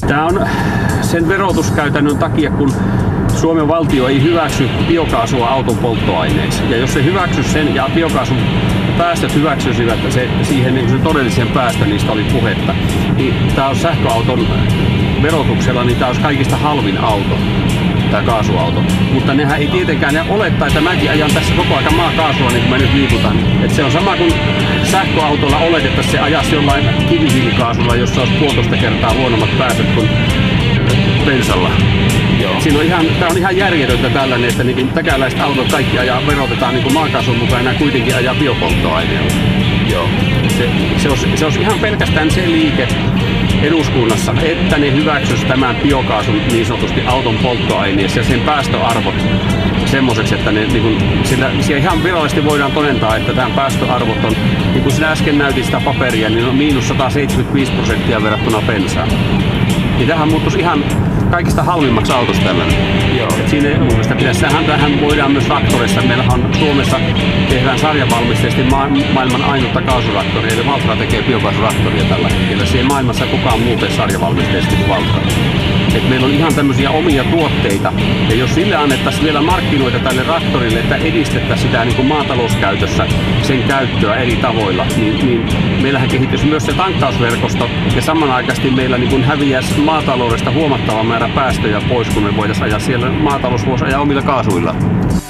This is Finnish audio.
Tämä on sen verotuskäytännön takia, kun Suomen valtio ei hyväksy biokaasua auton polttoaineeksi. Ja jos se hyväksy sen ja biokaasun päästöt hyväksyisivät siihen niin sen todelliseen päästön, niistä oli puhetta, niin tämä on sähköauton verotuksella, niin tämä olisi kaikista halvin auto, tämä kaasuauto. Mutta nehän ei tietenkään ne olettaa, että mäkin ajan tässä koko ajan maakaasua, niin kuin mä nyt liikutan. Että se on sama kuin sähköautolla oletettaisiin se ajaisi jollain kivihiilikaasulla, jossa olisi 1,5 kertaa huonommat päästöt kuin bensalla. Tämä on ihan järjetöntä tällainen, että niin täkäläiset autot kaikki verotetaan niin maakaasun mukaan ja kuitenkin ajaa biopolttoaineella. Joo. Se olisi ihan pelkästään se liike eduskunnassa, että ne hyväksyisi tämän biokaasun niin sanotusti auton polttoaineessa ja sen päästöarvot semmoiseksi, että ne, niin siellä ihan virallisesti voidaan todentaa, että tämän päästöarvot on, niin kuin sinä äsken näytit sitä paperia, niin on -175% verrattuna bensaan. Niin tähän muuttuisi ihan kaikista halvimmaksi autosta tällainen. Joo. Siinä mun mielestä tähän voidaan myös traktoreissa. Meillähän on Suomessa tehdään sarjavalmisteisesti maailman ainutta kaasuraktoria, eli Valtra tekee biokaasuraktoria tällä hetkellä. Se ei maailmassa kukaan muu tee sarjavalmisteisesti kuin Valtra. Et meillä on ihan tämmöisiä omia tuotteita, ja jos sille annettaisiin vielä markkinoita tälle traktorille, että edistettäisiin sitä niin kuin maatalouskäytössä, sen käyttöä eri tavoilla, niin meillähän kehittyisi myös se tankkausverkosto, ja samanaikaisesti meillä niin kuin häviäisi maataloudesta huomattava määrä päästöjä pois, kun me voitaisiin ajaa siellä, maatalous voisi ajaa omilla kaasuilla.